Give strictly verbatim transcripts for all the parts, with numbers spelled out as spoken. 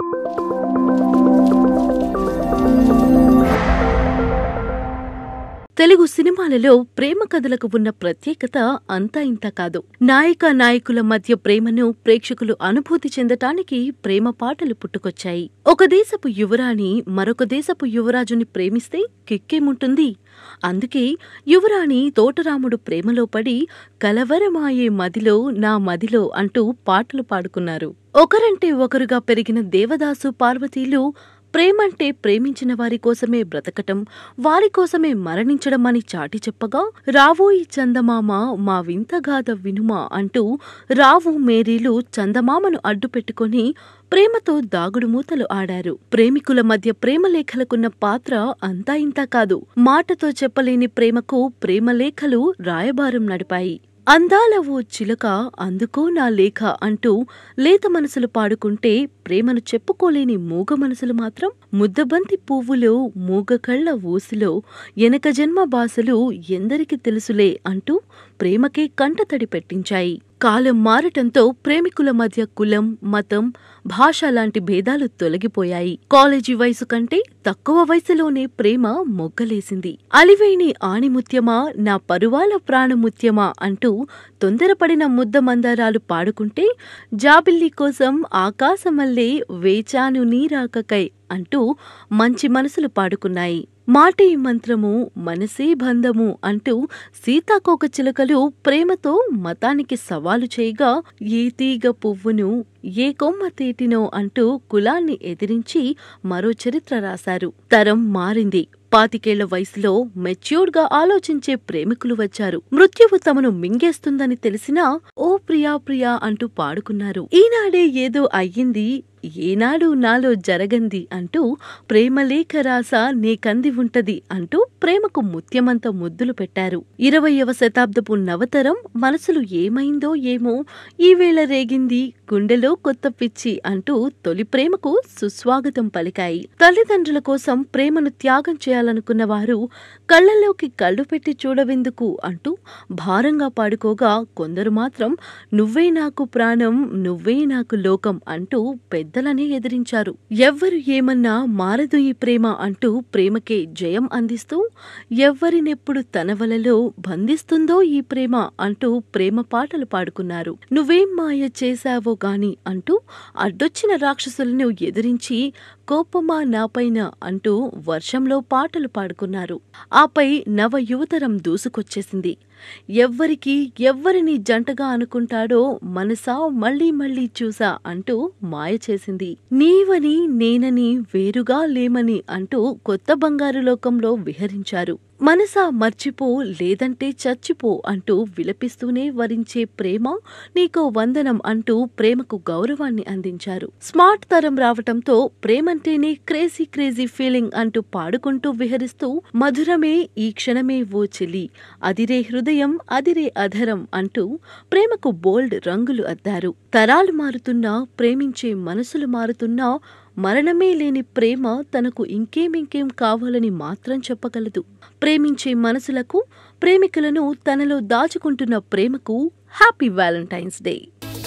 తెలుగు సినిమాలలో ప్రేమ కథలకు ఉన్న ప్రత్యేకత అంతా ఇంత కాదు. నాయక నాయకుల మధ్య ప్రేమను ప్రేక్షకులు అనుభూతి చెందటానికి ప్రేమ పాటలు పుట్టుకొచ్చాయి. ఒక దేశపు యువరాణి మరొక దేశపు యువరాజుని ప్రేమిస్తే కిక్కేముంటుంది? అందుకే యువరాణి తోటరాముడు ప్రేమలో పడి కలవరమాయే మదిలో నా మదిలో అంటూ పాటలు పాడుకున్నారు. ఒకరంటే ఒకరుగా పెరిగిన దేవదాసు పార్వతీలు ప్రేమంటే ప్రేమించిన వారి కోసమే బ్రతకటం, వారి కోసమే మరణించడం అని చాటి చెప్పగా, రావోయి చందమామ మా వింతగాథ వినుమా అంటూ రావు మేరీలు చందమామను అడ్డుపెట్టుకుని ప్రేమతో దాగుడు మూతలు ఆడారు. ప్రేమికుల మధ్య ప్రేమలేఖలకున్న పాత్ర అంతా ఇంతా కాదు. మాటతో చెప్పలేని ప్రేమకు ప్రేమలేఖలు రాయబారం నడిపాయి. అందాల ఓ చిలక అందుకో నా లేఖ అంటూ లేత మనసులు పాడుకుంటే, ప్రేమను చెప్పుకోలేని మూగ మనసులు మాత్రం ముద్దబంతి పువ్వులో మూగ కళ్ల ఊసులో ఎనక జన్మ బాసలు ఎందరికి తెలుసులే అంటూ ప్రేమకే కంటతడి పెట్టించాయి. కాలం మారటంతో ప్రేమికుల మధ్య కులం, మతం, భాష లాంటి భేదాలు తొలగిపోయాయి. కాలేజీ వయసు కంటే తక్కువ వయసులోనే ప్రేమ మొగ్గలేసింది. అలివేణి ఆణిముత్యమా నా పరువాల ప్రాణముత్యమా అంటూ తొందరపడిన ముద్ద మందారాలు పాడుకుంటే, జాబిల్లి కోసం ఆకాశమల్లే వేచాను నీరాకకై అంటూ మంచి మనసులు పాడుకున్నాయి. మాటే మంత్రము మనసే బంధము అంటూ సీతాకోక చిలుకలు ప్రేమతో మతానికి సవాలు చేయగా, ఏ తీగ పువ్వును ఏ కొమ్మ తేటినో అంటూ కులాన్ని ఎదిరించి మరో చరిత్ర రాశారు. తరం మారింది. పాతికేళ్ల వయసులో మెచ్యూర్డ్ గా ఆలోచించే ప్రేమికులు వచ్చారు. మృత్యువు తమను మింగేస్తుందని తెలిసినా ఓ ప్రియా ప్రియా అంటూ పాడుకున్నారు. ఈనాడే ఏదో అయ్యింది, ఏనాడు నాలో జరగంది అంటూ ప్రేమలేఖ రాస నీ కంది ఉంటది అంటూ ప్రేమకు ముత్యమంత ముద్దులు పెట్టారు. ఇరవయవ శతాబ్దపు నవతరం మనసులు ఏమైందో ఏమో ఈవేళ రేగింది గుండెలో కొత్త పిచ్చి అంటూ తొలి ప్రేమకు సుస్వాగతం పలికాయి. తల్లిదండ్రుల కోసం ప్రేమను త్యాగం చేయాలనుకున్న వారు కళ్లలోకి కళ్ళు పెట్టి చూడవెందుకు అంటూ భారంగా పాడుకోగా, కొందరు మాత్రం నువ్వే నాకు ప్రాణం నువ్వే నాకు లోకం అంటూ పెద్దలనే ఎదిరించారు. ఎవ్వరు ఏమన్నా మారదు ఈ ప్రేమ అంటూ ప్రేమకే జయం అందిస్తూ, ఎవ్వరినెప్పుడు తన వలలో బంధిస్తుందో ఈ ప్రేమ అంటూ ప్రేమ పాటలు పాడుకున్నారు. నువ్వేం మాయ చేశావో గాని అంటూ అడ్డొచ్చిన రాక్షసులను ఎదిరించి కోపమా నాపైన అంటూ వర్షంలో పాటలు పాడుకున్నారు. ఆపై నవ యువతరం దూసుకొచ్చేసింది. ఎవ్వరికి ఎవ్వరిని జంటగా అనుకుంటాడో మనసా మళ్లీ మళ్లీ చూసా అంటూ మాయ చేసింది. నీవని నేనని వేరుగా లేమని అంటూ కొత్త బంగారు లోకంలో విహరించారు. మనసా మర్చిపో లేదంటే చచ్చిపో అంటూ విలపిస్తూనే వరించే ప్రేమ నీకో వందనం అంటూ ప్రేమకు గౌరవాన్ని అందించారు. స్మార్ట్ తరం రావటంతో ప్రేమంటేనే క్రేజీ క్రేజీ ఫీలింగ్ అంటూ పాడుకుంటూ విహరిస్తూ, మధురమే ఈ క్షణమే ఓ చెలి అదిరే హృదయం అదిరే అధరం అంటూ ప్రేమకు బోల్డ్ రంగులు అద్దారు. తరాలు మారుతున్నా ప్రేమించే మనసులు మారుతున్నా మరణమే లేని ప్రేమ తనకు ఇంకేమింకేం కావాలని మాత్రం చెప్పగలదు. ప్రేమించే మనసులకు, ప్రేమికులను తనలో దాచుకుంటున్న ప్రేమకు హ్యాపీ వ్యాలంటైన్స్ డే.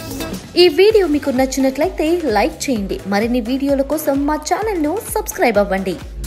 ఈ వీడియో మీకు నచ్చినట్లయితే లైక్ చేయండి. మరిన్ని వీడియోల కోసం మా ఛానల్ ను సబ్స్క్రైబ్ అవ్వండి.